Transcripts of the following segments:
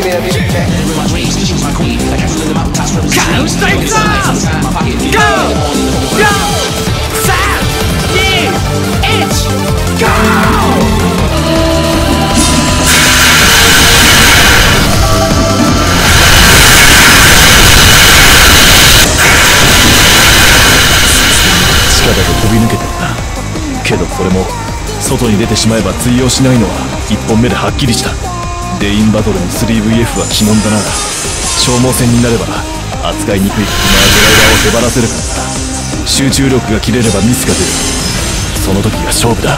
地下だと飛び抜けてるな。けどそれも外に出てしまえば通用しないのは1本目ではっきりした。レインバトルの 3VF は鬼門だな。消耗戦になれば扱いにくいドライバーを手放せるからな。集中力が切れればミスが出る。その時が勝負だ。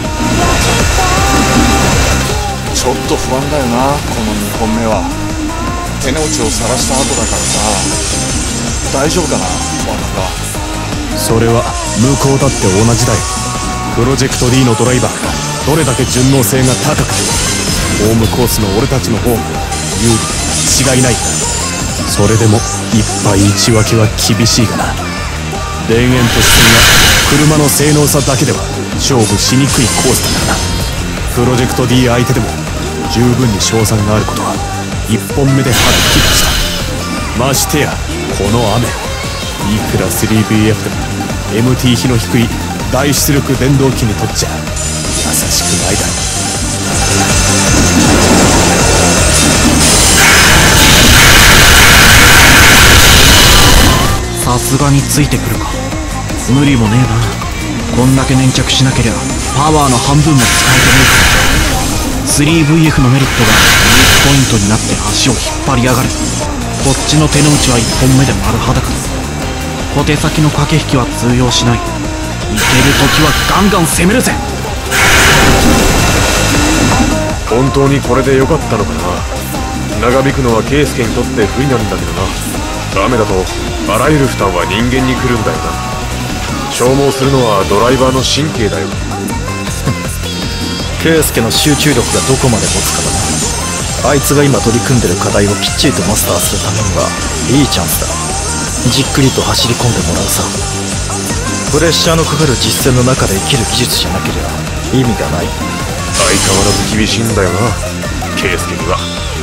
ちょっと不安だよな、この2本目は。手の内を晒した後だからさ。大丈夫かな、ワナが。 それは向こうだって同じだよ。プロジェクト D のドライバーがどれだけ順応性が高くてもホームコースの俺たちの方が有利違いないんだ。それでも一敗一分けは厳しいがな。田園都市線は車の性能差だけでは勝負しにくいコースだからな。プロジェクト D 相手でも十分に勝算があることは1本目ではっきりした。ましてやこの雨、いくら 3BF でも MT 比の低い大出力電動機にとっちゃ優しくないだろ。 さすがについてくるか。無理もねえな。こんだけ粘着しなけりゃパワーの半分も使えてねえから。 3VF のメリットがウィークポイントになって足を引っ張りやがる。こっちの手の内は1本目で丸裸だ。小手先の駆け引きは通用しない。いける時はガンガン攻めるぜ。 本当にこれで良かったのかな。長引くのは圭介にとって不利なんだけどな。雨だとあらゆる負担は人間に来るんだよな。消耗するのはドライバーの神経だよ。 圭介の集中力がどこまで持つかだな。あいつが今取り組んでる課題をきっちりとマスターするためにはいいチャンスだ。じっくりと走り込んでもらうさ。プレッシャーのかかる実戦の中で生きる技術じゃなければ意味がない。 相変わらず厳しいんだよな、圭介には。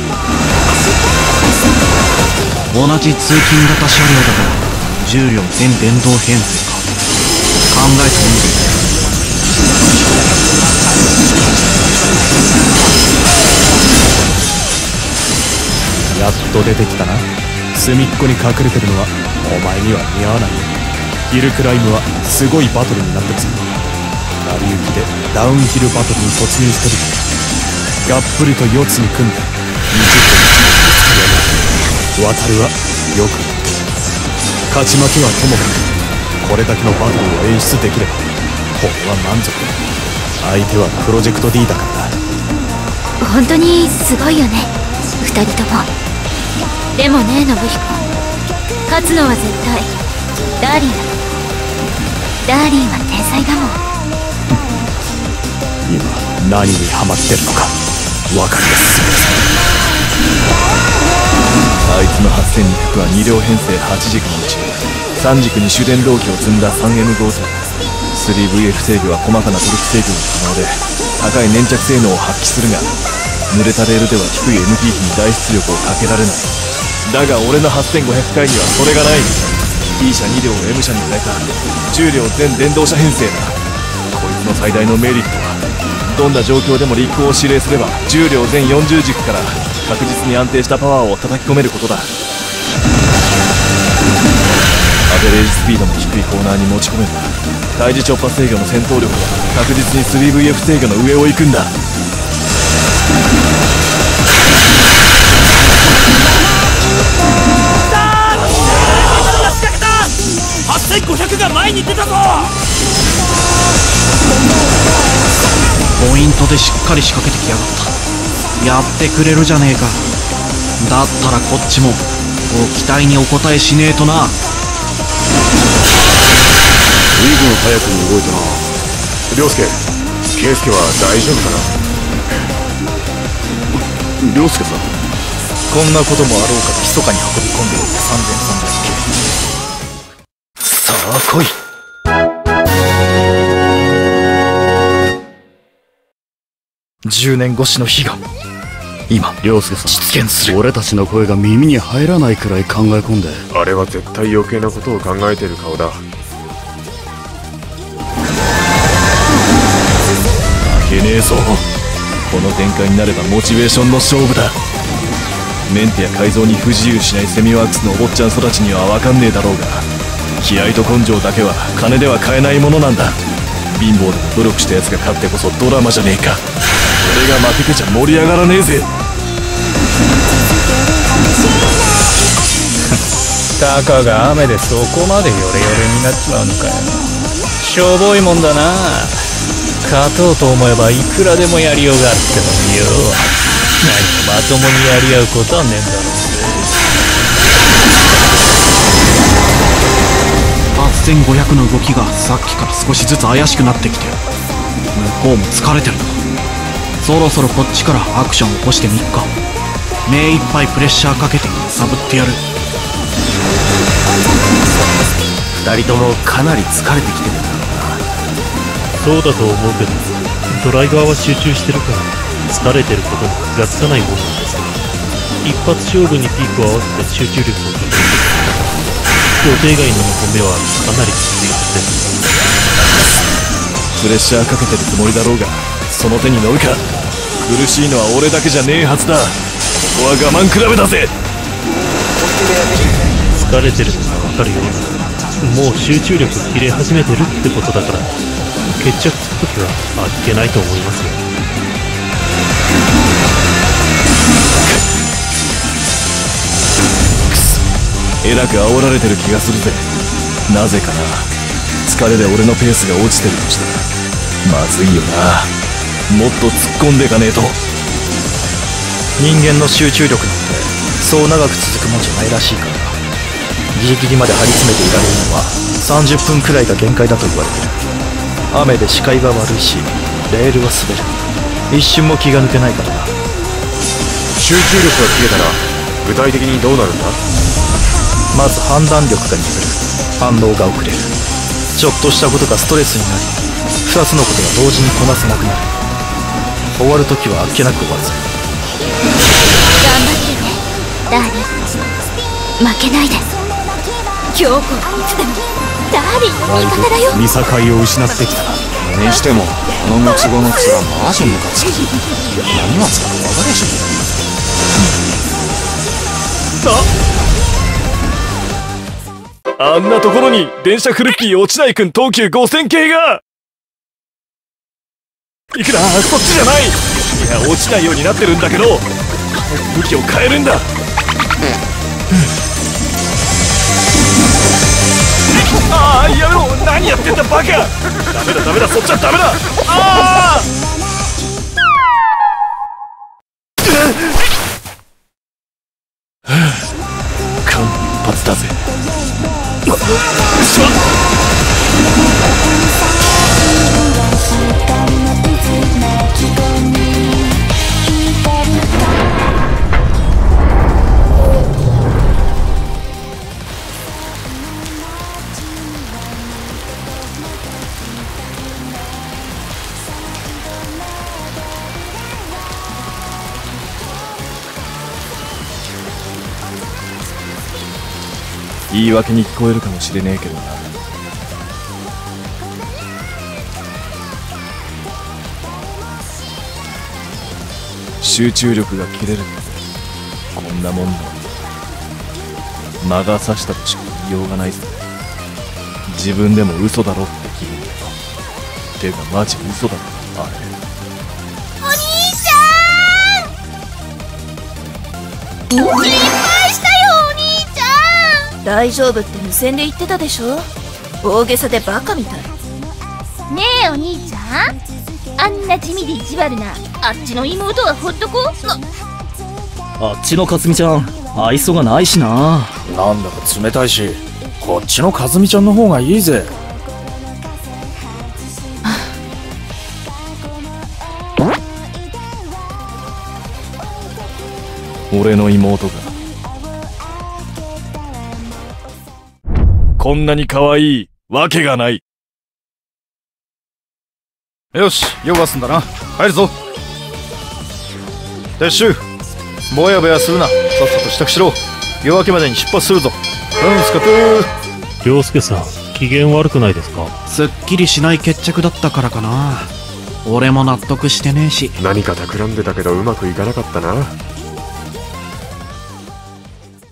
同じ通勤型車両だから重量全電動編成か。考えたもんでやっと出てきたな。隅っこに隠れてるのはお前には似合わない。ヒルクライムはすごいバトルになってるぞ。成り行きでダウンヒルバトルに突入してる。がっぷりと四つに組んで20分渡るはよく勝ち負けはともかくこれだけのバトルを演出できれば俺は満足だ。相手はプロジェクト D だからな。 本当にすごいよね、2人とも。でもね、信彦、勝つのは絶対ダーリンだ。ダーリンは天才だもん。 今何にハマってるのか分かりやすい。 あいつの8200は2両編成8軸のうち3軸に主電動機を積んだ 3M 合成。 3VF 制御は細かなトルク制御が可能で高い粘着性能を発揮するが、濡れたレールでは低い MT 比に大出力をかけられない。だが俺の8500回にはそれがない。 E 車2両を M 車に変えた10両全電動車編成だ。こいつの最大のメリットはどんな状況でも陸を指令すれば10両全40軸から確実に安定したパワーを叩き込めることだ。アベレージスピードの低いコーナーに持ち込めば対峙直波制御の戦闘力は確実に 3VF 制御の上を行くんだ。 8500が前に出たぞ。ポイントでしっかり仕掛けてきやがった。やってくれるじゃねえか。だったらこっちも期待にお応えしねえとな。 随分早くに動いたな。涼介、圭介は大丈夫かな。 涼介さん、こんなこともあろうかと密かに運び込んでおいて3300系。さあ来い。10年越しの悲願、 今涼介さん実現する。俺たちの声が耳に入らないくらい考え込んで。 あれは絶対余計なことを考えてる顔だ。 負けねえぞ。この展開になればモチベーションの勝負だ。メンテや改造に不自由しないセミワークスのお坊ちゃん育ちには分かんねえだろうが、気合と根性だけは金では買えないものなんだ。貧乏でも努力したやつが勝ってこそドラマじゃねえか。俺が負けてちゃ盛り上がらねえぜ。 たかが雨でそこまでヨレヨレになっちまうのかよ。しょぼいもんだな。勝とうと思えばいくらでもやりようがあるってのによ。何もまともにやり合うことはねえんだろうぜ。 8500の動きがさっきから少しずつ怪しくなってきてる。向こうも疲れてるな。そろそろこっちからアクション起こしてみっか。目いっぱいプレッシャーかけて揺さぶってやる。 二人ともかなり疲れてきてるんだろうな。 そうだと思うけど、ドライバーは集中してるから疲れてることに気がつかないもんなんですよ。一発勝負にピークを合わせて集中力を高める。予定外の2本目はかなりきついはずです。 プレッシャーかけてるつもりだろうが、その手に乗るか。苦しいのは俺だけじゃねえはずだ。ここは我慢比べだぜ。 疲れてるのが分かるような、もう集中力切れ始めてるってことだから、決着つくときは味気ないと思いますよ。 えらく煽られてる気がするぜ。なぜかな。疲れで俺のペースが落ちてるとしたらまずいよな。もっと突っ込んでいかねえと。 人間の集中力なんてそう長く続くもんじゃないらしいから、ギリギリまで張り詰めていられるのは30分くらいが限界だと言われてる。雨で視界が悪いしレールは滑る。一瞬も気が抜けないからな。 集中力が切れたら具体的にどうなるんだ。 まず判断力が鈍る。反応が遅れる。ちょっとしたことがストレスになり、2つのことが同時にこなせなくなる。終わるときはあっけなく終わるぜ。 頑張ってねダーリン。負けないで。今日こはいつでもダーリンの味方だよ。 見境を失ってきたな。 にしてもあのムツゴの面マジムカつく。何はつか分かるでしょ。 あんなところに電車フルッピー落ちないくん東急5000系が。いくらそっちじゃない。いや落ちないようになってるんだけど、向きを変えるんだ。ああやめろ。何やってんだバカ。ダメだダメだ、そっちはダメだ。ああ間髪だぜ。言い訳に聞こえるかもしれねえけどな。集中力が切れるってこんなもんだ。魔が差したとしか言いようがないぜ。自分でも嘘だろって気分だよ。てかマジ嘘だろあれ。 お兄ちゃん心配したよ。お兄ちゃん大丈夫って無線で言ってたでしょ。大げさでバカみたい。 ねえお兄ちゃん、あんな地味で意地悪なあっちの妹はほっとこう。 あっちのかずみちゃん愛想がないしな。 なんだか冷たいし、こっちのかずみちゃんの方がいいぜ。 俺の妹がこんなに可愛いわけがない。 よし、用が済んだな。帰るぞ。撤収。 ぼやぼやするな。さっさと支度しろ。夜明けまでに出発するぞ。スカク。 涼介さん、機嫌悪くないですか？ すっきりしない決着だったからかな。俺も納得してねえし。 何か企んでたけどうまくいかなかったな。